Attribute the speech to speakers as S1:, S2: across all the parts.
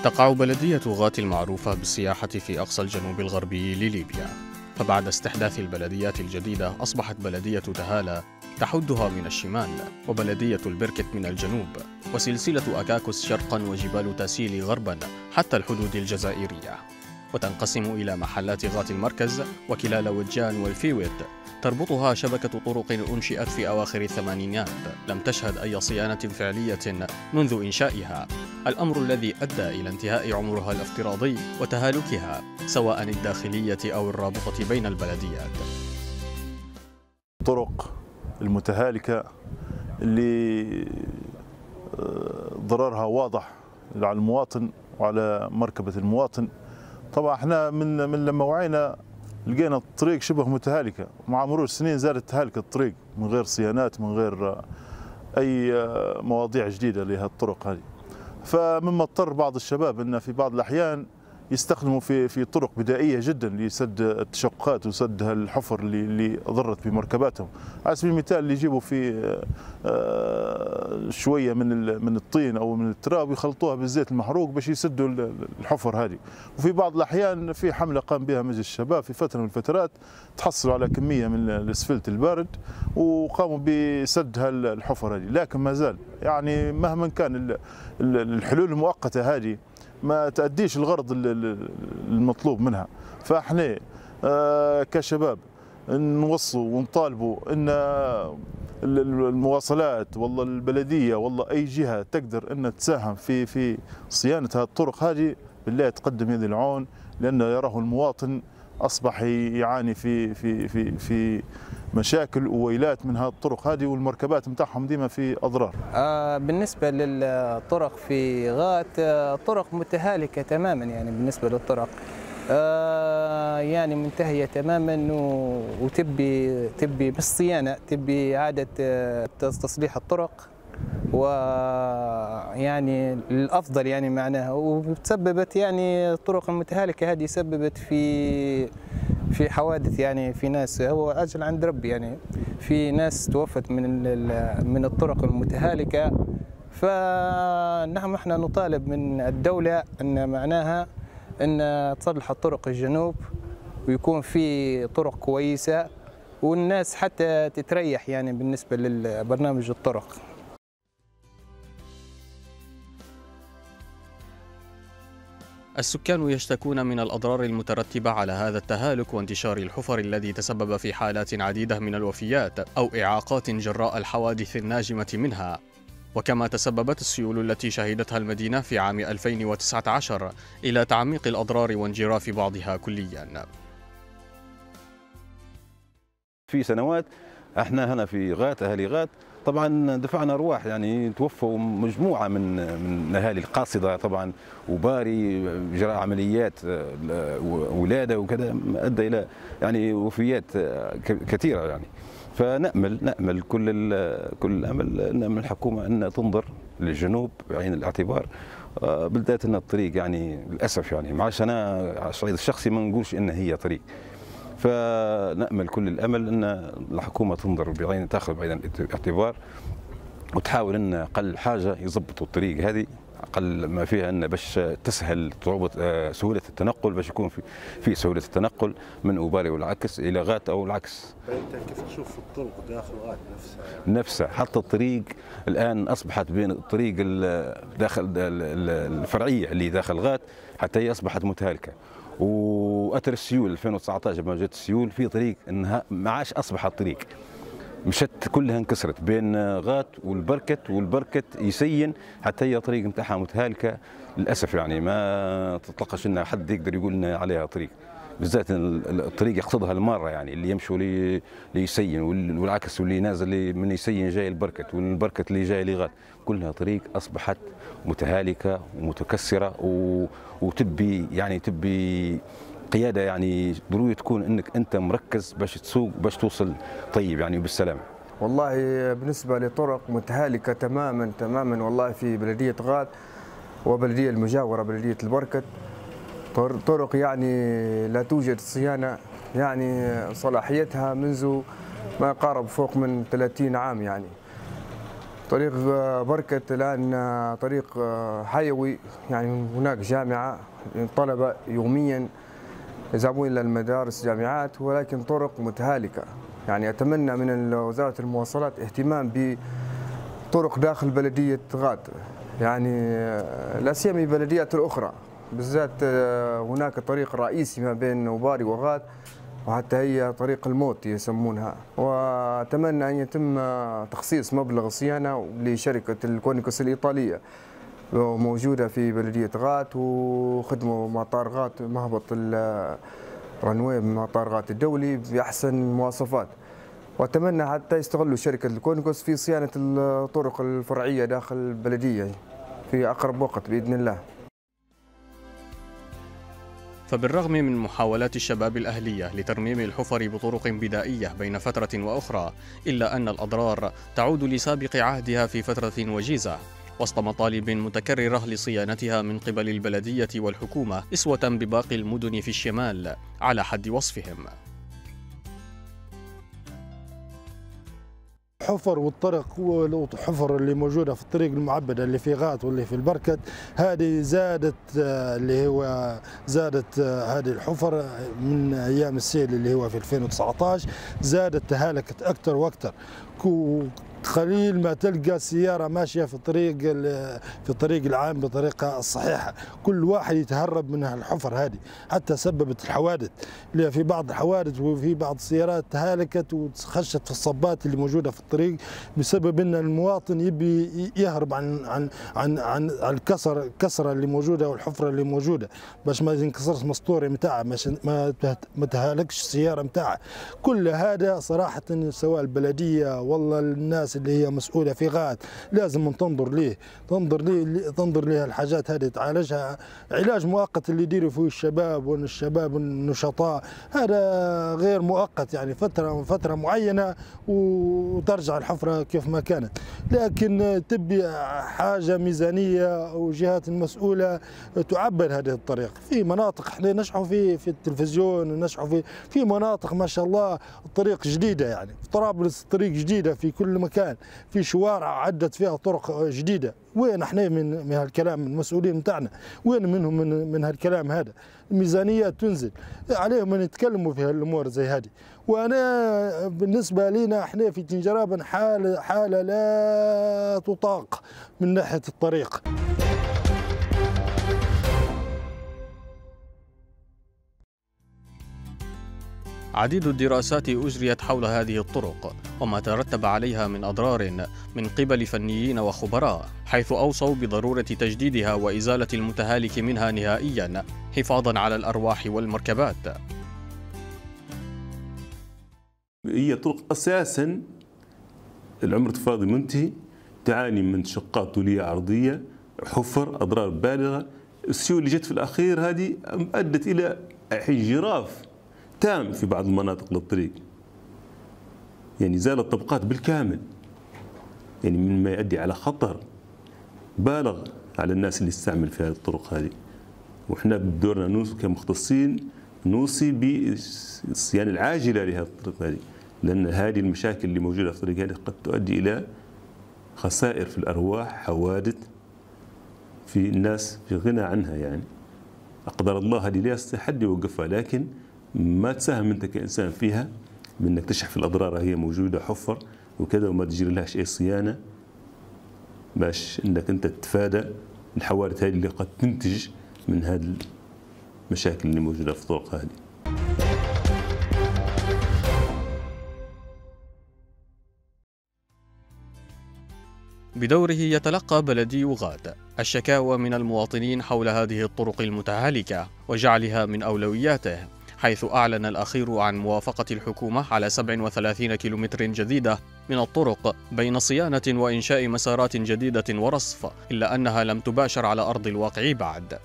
S1: تقع بلدية غات المعروفة بالسياحة في أقصى الجنوب الغربي لليبيا، فبعد استحداث البلديات الجديدة أصبحت بلدية تهالى تحدها من الشمال، وبلدية البركت من الجنوب، وسلسلة أكاكوس شرقا وجبال تاسيلي غربا حتى الحدود الجزائرية. وتنقسم إلى محلات غات المركز وكلال وجان والفيوت، تربطها شبكة طرق أنشئت في أواخر الثمانينات لم تشهد أي صيانة فعلية منذ إنشائها، الأمر الذي أدى إلى انتهاء عمرها الافتراضي وتهالكها سواء الداخلية أو الرابطة بين البلديات.
S2: الطرق المتهالكة اللي ضررها واضح على المواطن وعلى مركبة المواطن. طبعا احنا من لما وعينا لقينا الطريق شبه متهالكة، ومع مرور السنين زادت تهالك الطريق من غير صيانات، من غير أي مواضيع جديدة لهالطرق هذه. فمما اضطر بعض الشباب أن في بعض الأحيان يستخدموا في طرق بدائية جدا لسد التشققات وسد الحفر اللي ضرت بمركباتهم. على سبيل المثال اللي يجيبوا في شوية من الطين أو من التراب ويخلطوها بالزيت المحروق باش يسدوا الحفر هذه. وفي بعض الأحيان في حملة قام بها مجلس الشباب في فترة من الفترات، تحصلوا على كمية من الاسفلت البارد وقاموا بسد الحفر هذه. لكن ما زال يعني مهما كان الحلول المؤقتة هذه ما تأديش الغرض المطلوب منها. فاحنا كشباب نوصوا ونطالبوا ان المواصلات والله البلديه والله اي جهه تقدر ان تساهم في صيانه هذه الطرق هذه بالله تقدم يد العون، لانه يراه المواطن اصبح يعاني في مشاكل وويلات من هذه الطرق هذه، والمركبات نتاعهم ديما في اضرار.
S3: بالنسبه للطرق في غات طرق متهالكه تماما، يعني بالنسبه للطرق يعني منتهيه تماما، وتبي بالصيانه، تبي اعاده تصليح الطرق، ويعني الافضل يعني معناها. وتسببت يعني الطرق المتهالكه هذه سببت في حوادث، يعني في ناس، هو اجل عند ربي، يعني في ناس توفت من الطرق المتهالكه. فنحن احنا نطالب من الدوله ان معناها ان تصلح الطرق الجنوب ويكون في طرق كويسه، والناس حتى تتريح يعني بالنسبه للبرنامج الطرق.
S1: السكان يشتكون من الأضرار المترتبة على هذا التهالك وانتشار الحفر الذي تسبب في حالات عديدة من الوفيات أو إعاقات جراء الحوادث الناجمة منها، وكما تسببت السيول التي شهدتها المدينة في عام 2019 إلى تعميق الأضرار وانجراف بعضها كلياً.
S4: في سنوات احنا هنا في غات، اهالي غات طبعا دفعنا ارواح، يعني توفوا مجموعه من اهالي القاصده طبعا، وباري جراء عمليات ولاده وكذا ادى الى يعني وفيات كثيره يعني. فنامل كل الامل ان من الحكومه ان تنظر للجنوب بعين الاعتبار، بالذات ان الطريق يعني للاسف يعني معاش انا على الصعيد الشخصي ما نقولش ان هي طريق. فنأمل كل الأمل أن الحكومة تنظر بعين، تأخذ بعين الاعتبار وتحاول أن أقل حاجة يضبطوا الطريق هذه، أقل ما فيها أن باش تسهل صعوبة سهولة التنقل، باش يكون في سهولة التنقل من أوباري والعكس إلى غات أو العكس.
S5: أنت كيف تشوف الطرق داخل غات
S4: نفسها؟ حتى الطريق الآن أصبحت بين الطريق داخل الفرعية اللي داخل غات حتى هي أصبحت متهالكة. واثر السيول 2019 لما جت السيول في طريق انها ما عادش اصبحت طريق، مشت كلها انكسرت بين غات والبركت يسين حتى هي طريق نتاعها متهالكه للاسف، يعني ما تطلقش ان حد يقدر يقول ان عليها طريق، بالذات الطريق يقصدها الماره، يعني اللي يمشوا ليسين والعكس، واللي نازل من يسين جاي البركت والبركت اللي جاي لغات، كلها طريق اصبحت متهالكه ومتكسره تبي قياده، يعني ضروري تكون انك انت مركز باش تسوق باش توصل طيب يعني بالسلامه.
S6: والله بالنسبه لطرق متهالكه تماما والله في بلديه غات وبلديه المجاوره بلديه البركت، طرق يعني لا توجد صيانه، يعني صلاحيتها منذ ما يقارب فوق من 30 عام يعني. طريق بركة الآن طريق حيوي، يعني هناك جامعة، طلبة يوميا يذهبون إلى المدارس جامعات، ولكن طرق متهالكة. يعني أتمنى من وزارة المواصلات اهتمام بطرق داخل بلدية غاد، يعني لا سيما البلديات الأخرى، بالذات هناك طريق رئيسي ما بين وباري وغاد، وحتى هي طريق الموت يسمونها. وأتمنى أن يتم تخصيص مبلغ صيانة لشركة الكونيكوس الإيطالية موجودة في بلدية غاد، وخدموا مطار غاد مهبط الرنوي بمطار غاد الدولي بأحسن مواصفات. وأتمنى حتى يستغلوا شركة الكونيكوس في صيانة الطرق الفرعية داخل البلدية في أقرب وقت بإذن الله.
S1: فبالرغم من محاولات الشباب الأهلية لترميم الحفر بطرق بدائية بين فترة وأخرى، إلا أن الأضرار تعود لسابق عهدها في فترة وجيزة، وسط مطالب متكررة لصيانتها من قبل البلدية والحكومة، أسوة بباقي المدن في الشمال على حد وصفهم.
S7: الحفر والطرق والحفر اللي موجوده في الطريق المعبده اللي في غات واللي في البركت، هذه زادت هذه الحفر من ايام السيل اللي هو في 2019، زادت تهالكت اكثر واكثر. قليل ما تلقى سيارة ماشية في الطريق العام بطريقة الصحيحة، كل واحد يتهرب من الحفر هذه، حتى سببت الحوادث. في بعض الحوادث وفي بعض السيارات تهالكت وخشت في الصبات اللي موجودة في الطريق بسبب ان المواطن يبي يهرب عن الكسرة اللي موجودة والحفرة اللي موجودة، باش ما ينكسرش مسطوري متاعها، ما تهالكش السيارة متاعها. كل هذا صراحة سواء البلدية والله الناس اللي هي مسؤولة في غاد لازم تنظر ليه الحاجات هذه، تعالجها علاج مؤقت اللي يديروا فيه الشباب النشطاء، هذا غير مؤقت، يعني فترة معينة وترجع الحفرة كيف ما كانت. لكن تبي حاجة ميزانية وجهات المسؤولة تعبر هذه الطريق. في مناطق احنا نشعوا في التلفزيون ونشعوا في مناطق ما شاء الله الطريق جديدة، يعني في طرابلس الطريق جديدة في كل مكان، في شوارع عدت فيها طرق جديدة. وين احنا من هالكلام؟ المسؤولين بتاعنا وين منهم من هالكلام هذا؟ الميزانية تنزل عليهم ان يتكلموا في هالامور زي هذه. وانا بالنسبة لنا احنا في تنجرابن حالة لا تطاق من ناحية الطريق.
S1: عديد الدراسات أجريت حول هذه الطرق وما ترتب عليها من أضرار من قبل فنيين وخبراء، حيث أوصوا بضرورة تجديدها وإزالة المتهالك منها نهائياً حفاظاً على الأرواح والمركبات.
S8: هي طرق أساساً العمر الفاضي منتهي، تعاني من شقات طولية عرضية، حفر، أضرار بالغة. السيول اللي جت في الأخير هذه أدت إلى انجراف تام في بعض المناطق للطريق، يعني زالت طبقات بالكامل، يعني مما يؤدي على خطر بالغ على الناس اللي تستعمل في هذه الطرق هذه. وإحنا بدورنا كمختصين نوصي بالصيانة العاجلة لهذه الطرق هذه، لأن هذه المشاكل اللي موجودة في الطريق هذه قد تؤدي إلى خسائر في الأرواح، حوادث في الناس في غنى عنها. يعني أقدر الله هذه لا حد يوقفها، لكن ما تساهم انت كانسان فيها بانك تشحف الاضرار هي موجوده، حفر وكذا، وما تجري لهاش اي صيانه باش انك انت تتفادى الحوادث هذه اللي قد تنتج من هذه المشاكل اللي موجوده في الطرق هذه.
S1: بدوره يتلقى بلدي غاد الشكاوى من المواطنين حول هذه الطرق المتهالكة وجعلها من أولوياته، حيث أعلن الأخير عن موافقة الحكومة على 37 كيلومتر جديدة من الطرق بين صيانة وإنشاء مسارات جديدة ورصف، إلا أنها لم تباشر على أرض الواقع بعد.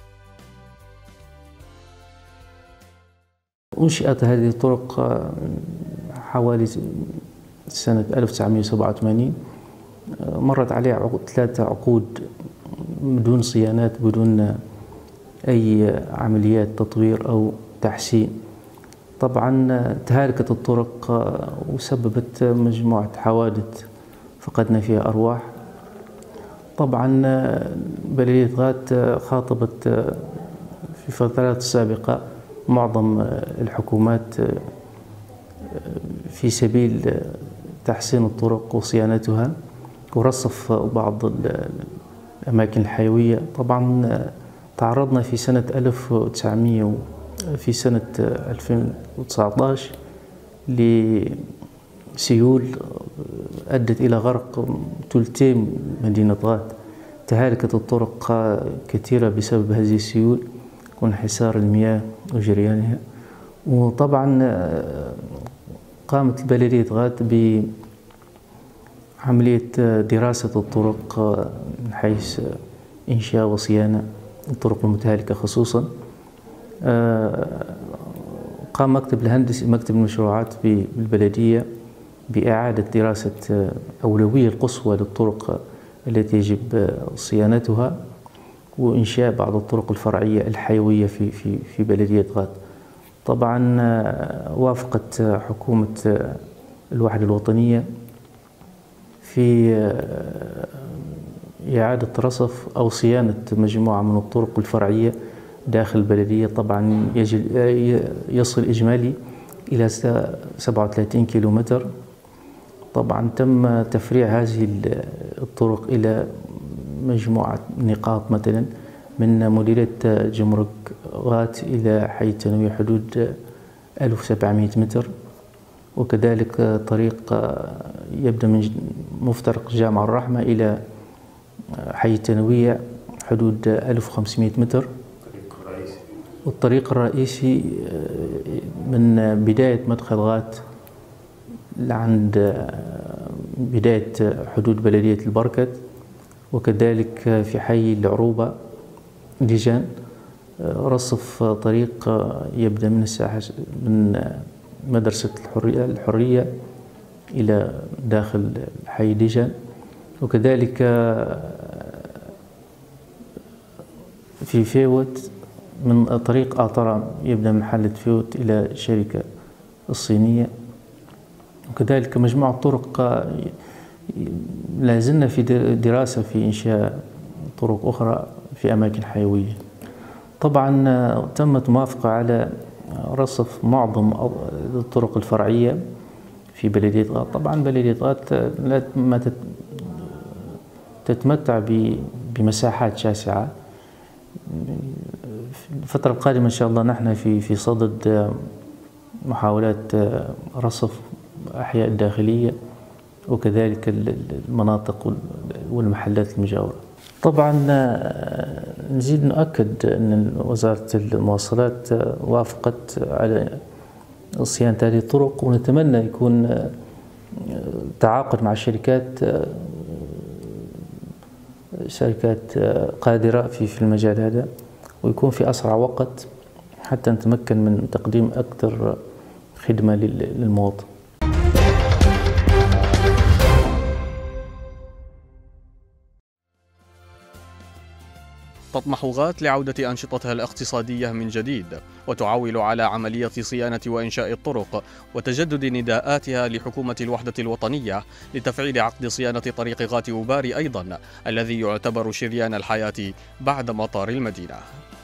S9: أنشئت هذه الطرق حوالي سنة 1987، مرت عليها 3 عقود بدون صيانات، بدون أي عمليات تطوير أو تحسين. طبعا تهالكت الطرق وسببت مجموعة حوادث فقدنا فيها أرواح. طبعا بلدية غات خاطبت في الفترات السابقة معظم الحكومات في سبيل تحسين الطرق وصيانتها ورصف بعض الأماكن الحيوية. طبعا تعرضنا في سنة 2019 لسيول أدت إلى غرق ثلثي مدينة غات. تهالكت الطرق كثيرة بسبب هذه السيول وانحسار المياه وجريانها. وطبعا قامت بلدية غات بعملية دراسة الطرق من حيث إنشاء وصيانة الطرق المتهالكة خصوصا. قام مكتب الهندسي مكتب المشروعات بالبلدية بإعادة دراسة أولوية القصوى للطرق التي يجب صيانتها وإنشاء بعض الطرق الفرعية الحيوية في بلدية غات. طبعا وافقت حكومة الوحدة الوطنية في إعادة رصف أو صيانة مجموعة من الطرق الفرعية داخل البلدية. طبعا يصل إجمالي إلى 37 كيلومتر. طبعا تم تفريع هذه الطرق إلى مجموعة نقاط، مثلا من مديرية جمرك غات إلى حي التنوية حدود 1700 متر، وكذلك طريق يبدأ من مفترق جامع الرحمة إلى حي التنوية حدود 1500 متر. والطريق الرئيسي من بداية مدخل غات لعند بداية حدود بلدية البركت، وكذلك في حي العروبة ديجان رصف طريق يبدأ من الساحة من مدرسة الحرية إلى داخل حي ديجان، وكذلك في فيوت من طريق آطرام يبدأ من محلة فيوت إلى الشركة الصينية. وكذلك مجموعة طرق لا زلنا في دراسة في إنشاء طرق أخرى في أماكن حيوية. طبعا تمت موافقة على رصف معظم الطرق الفرعية في بلدية غات. طبعا بلدية غات ما تتمتع بمساحات شاسعة. الفترة القادمة إن شاء الله نحن في صدد محاولات رصف أحياء الداخلية وكذلك المناطق والمحلات المجاورة. طبعا نزيد نؤكد أن وزارة المواصلات وافقت على صيانة هذه الطرق، ونتمنى يكون تعاقد مع شركات قادرة في المجال هذا، ويكون في أسرع وقت حتى نتمكن من تقديم أكثر خدمة للمواطن.
S1: تطمح غات لعودة أنشطتها الاقتصادية من جديد، وتعول على عملية صيانة وإنشاء الطرق وتجدد نداءاتها لحكومة الوحدة الوطنية لتفعيل عقد صيانة طريق غات وباري أيضا، الذي يعتبر شريان الحياة بعد مطار المدينة.